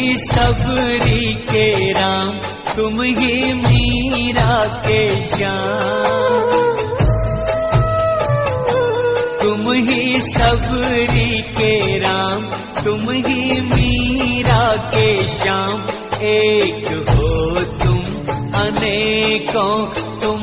ही सबरी के राम, तुम ही मीरा के श्याम। तुम ही सबरी के राम, तुम ही मीरा के श्याम। एक हो तुम अनेकों, तुम